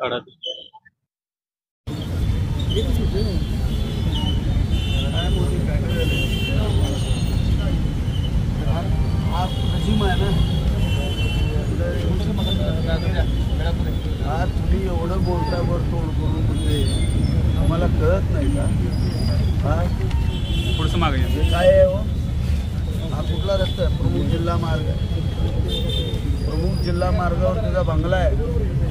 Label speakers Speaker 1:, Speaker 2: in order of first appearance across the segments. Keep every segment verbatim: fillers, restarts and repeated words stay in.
Speaker 1: काढा
Speaker 2: हा तुम्ही एवढं बोलता वर तोड करून म्हणजे आम्हाला कळत नाही का? हा
Speaker 1: पुढचं मागे
Speaker 2: हे काय आहे हो? हा कुठला रस्ता आहे? प्रमुख जिल्हा मार्ग आहे. प्रमुख जिल्हा मार्गावर त्याचा बंगला आहे.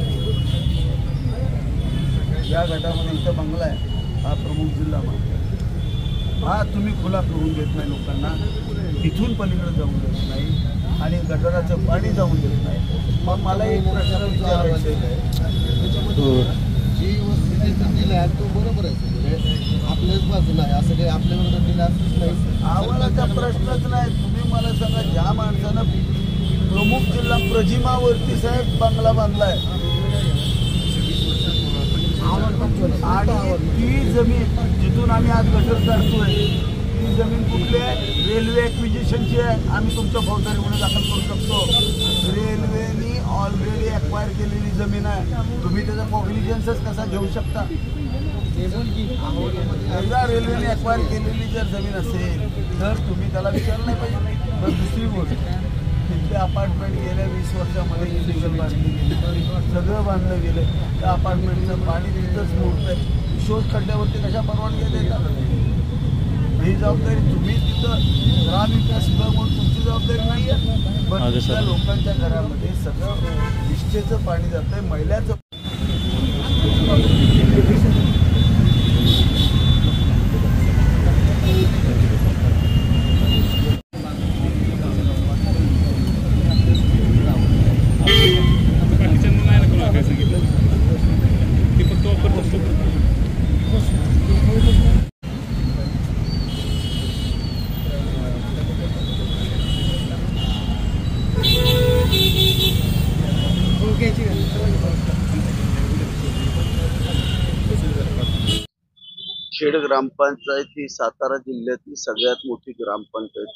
Speaker 2: या गटामध्ये इथं बंगला आहे. हा प्रमुख जिल्हा मार्ग आहे. हा तुम्ही खुला करून देत नाही लोकांना, इथून पलीकडे जाऊन देत नाही आणि गटाराचं पाणी जाऊन देत नाही. मग मला एक प्रश्न विचारायचा आहे, जी वस्तू दिला आहे तो बरोबर आहे, आपल्याच बाजूला आहे, असं काही आपल्याबरोबर दिलं असंच नाही. आम्हालाचा प्रश्नच नाही. तुम्ही मला सांगा, ज्या माणसानं प्रमुख जिल्हा प्रजिमावरती साहेब बंगला बांधलाय आणि ती जमीन जिथून आम्ही आज गटर काढतोय ती जमीन कुठली आहे? रेल्वे ॲक्विजिशनची आहे. आम्ही तुमच्या फौजदारी गुन्हे दाखल करू शकतो. रेल्वेनी ऑलरेडी ॲक्वायर केलेली जमीन आहे. तुम्ही त्याचा कॉग्निजन्सच कसा घेऊ शकता? एकदा रेल्वेने ॲक्वायर केलेली जर जमीन असेल तर तुम्ही त्याला विचारलं नाही पाहिजे. पण दुसरी गोष्ट, तिथले अपार्टमेंट गेल्या वीस वर्षामध्ये इलिगल बांधली गेली, सगळं बांधलं गेलं. त्या अपार्टमेंटचं पाणी तिथंच मोडतंय. शोध खड्ड्यावरती कशा परवानग्या देतात? ही जबाबदारी तुम्ही तिथं ग्रामविकास विभाग म्हणून तुमची जबाबदारी नाही आहे. पण त्या लोकांच्या घरामध्ये सगळं विष्ठेचं पाणी जात आहे, मैल्याचं. खेड ग्रामपंचायत ही सातारा जिल्ह्यातली सगळ्यात मोठी ग्रामपंचायत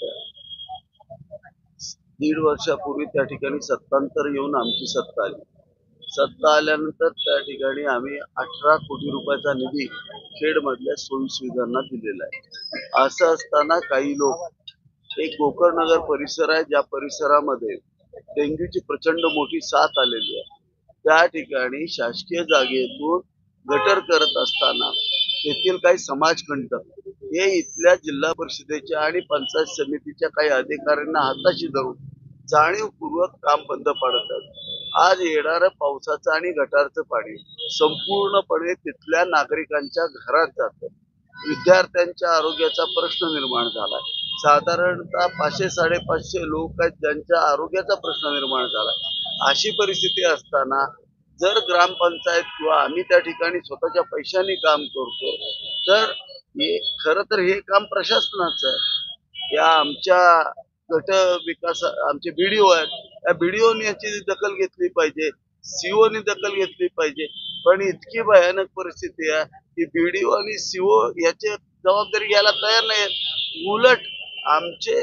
Speaker 2: आहे. दीड वर्षापूर्वी त्या ठिकाणी सत्तांतर येऊन आमची सत्ता आली. सत्ता आल्यानंतर त्या ठिकाणी आम्ही अठरा कोटी रुपयाचा निधी खेडमधल्या सोयी सुविधांना दिलेला आहे. असं असताना काही लोक, एक गोकर्णनगर परिसर आहे ज्या परिसरामध्ये डेंग्यूची प्रचंड मोठी साथ आलेली आहे, त्या ठिकाणी शासकीय जागेतून गटर करत असताना तेथील काही समाजकंटक हे इथल्या जिल्हा परिषदेच्या आणि पंचायत समितीच्या काही अधिकाऱ्यांना हाताशी धरून जाणीवपूर्वक काम बंद पाडतात. आज येणारं पावसाचं आणि गटारचं पाणी संपूर्णपणे तिथल्या नागरिकांच्या घरात जातं. विद्यार्थ्यांच्या आरोग्याचा प्रश्न निर्माण झाला. साधारणतः पाचशे साडेपाचशे लोक आहेत ज्यांच्या आरोग्याचा प्रश्न निर्माण झाला. अशी परिस्थिती असताना जर ग्रामपंचायत किंवा आम्ही त्या ठिकाणी स्वतःच्या पैशाने काम करतो तर हे खरं तर हे काम प्रशासनाचं आहे. या आमच्या गट विकास आमचे बीडीओ आहेत, त्या बीडीओने याची दखल घेतली पाहिजे, सीओनी दखल घेतली पाहिजे. पण इतकी भयानक परिस्थिती आहे की बीडीओ आणि सीओ याची जबाबदारी घ्यायला तयार नाही. उलट आमचे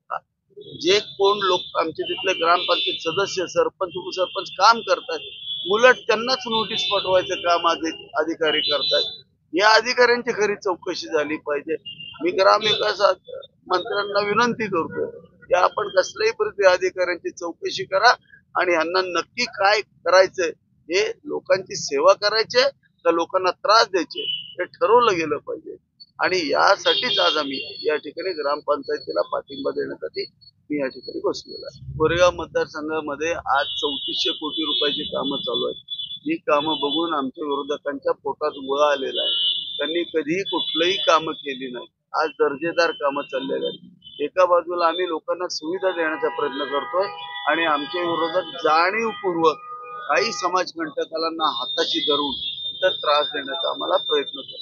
Speaker 2: जे कोण लोक आमचे तिथले ग्रामपंचायत सदस्य, सरपंच, उपसरपंच काम करतात, उलट त्यांनाच नोटीस पाठवायचं काम अधिकारी करतात. या अधिकाऱ्यांची खरी चौकशी झाली पाहिजे. मी ग्रामविकास मंत्र्यांना विनंती करतो की आपण कसल्याही परिस्थिती अधिकाऱ्यांची चौकशी करा आणि यांना नक्की काय करायचंय, हे लोकांची सेवा करायचे का लोकांना त्रास द्यायचे हे ठरवलं गेलं पाहिजे. आणि यासाठीच आज आम्ही या ठिकाणी ग्रामपंचायतीला पाठिंबा देण्यासाठी मी या ठिकाणी बसलेला आहे. कोरेगाव मतदारसंघामध्ये आज चौतीसशे कोटी रुपयाची कामं चालू आहेत. ही कामं बघून आमच्या विरोधकांच्या पोटात गोळा आलेला आहे. त्यांनी कधीही कुठलंही कामं केली नाही. आज दर्जेदार कामं चाललेली आहेत. एका बाजूला आम्ही लोकांना सुविधा देण्याचा प्रयत्न करतोय आणि आमच्या विरोधात जाणीवपूर्वक काही समाजकंटकांना हाताशी धरून इतर त्रास देण्याचा आम्हाला प्रयत्न करतो.